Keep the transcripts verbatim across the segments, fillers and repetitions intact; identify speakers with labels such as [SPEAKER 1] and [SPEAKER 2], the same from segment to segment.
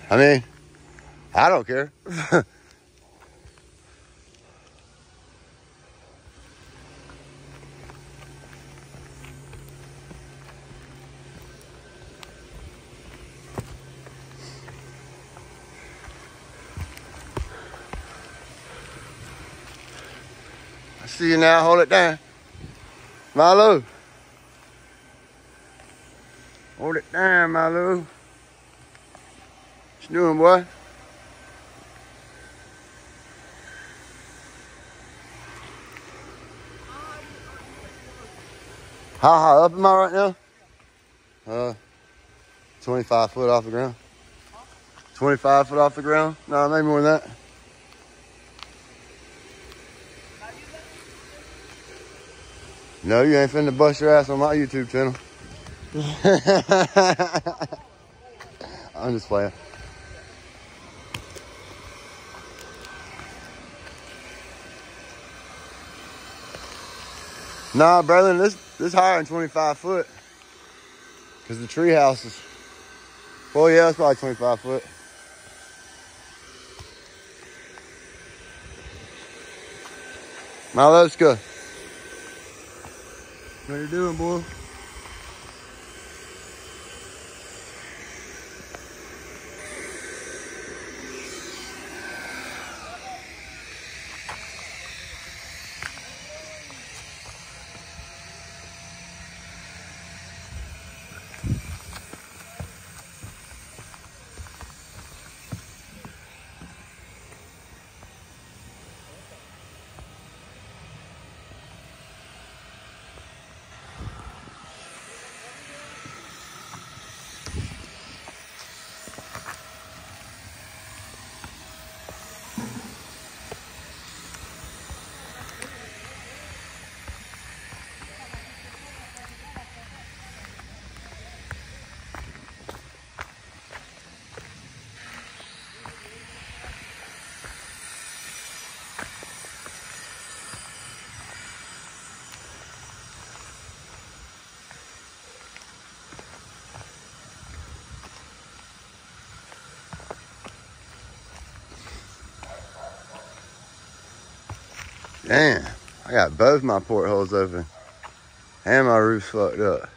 [SPEAKER 1] I mean, I don't care. I see you now. Hold it down. Milo. Hold it down, Milo. What you doing, boy? How high up am I right now? Uh, twenty-five foot off the ground. twenty-five foot off the ground? No, maybe more than that. No, you ain't finna bust your ass on my YouTube channel. I'm just playing. Nah, Braylon, this this higher than twenty-five foot. Cause the tree house is, well, yeah, it's probably twenty-five foot. Now let's go. What you doing, boy? Damn, I got both my portholes open and my roof's fucked up.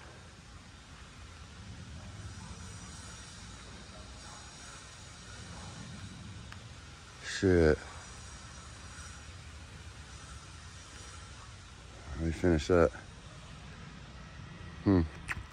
[SPEAKER 1] Shit. Let me finish that. Hmm.